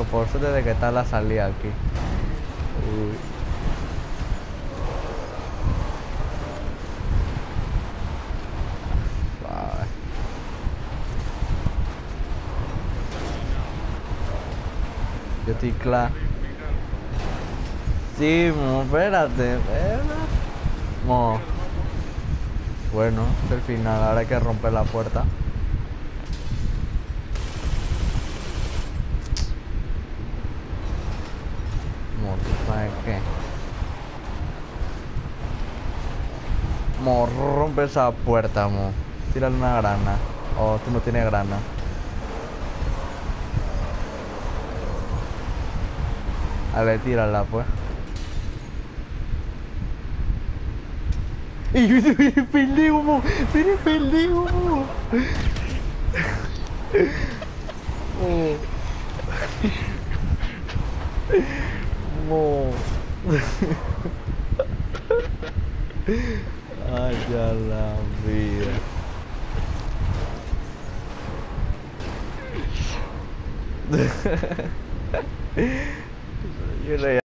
por suerte de que está la salida aquí. Uy. Suave. Yo estoy claro. Sí, mo, espérate, mo. Bueno, es el final, ahora hay que romper la puerta. Mo, ¿tú sabes qué? Mo, rompe esa puerta, mo. Tírale una grana. O tú no tienes grana. Dale, tírala, pues. ¡Y viene pendejo, mo! ¡Viene pendejo, mo! Mo. Ay, ya la vida. Yo le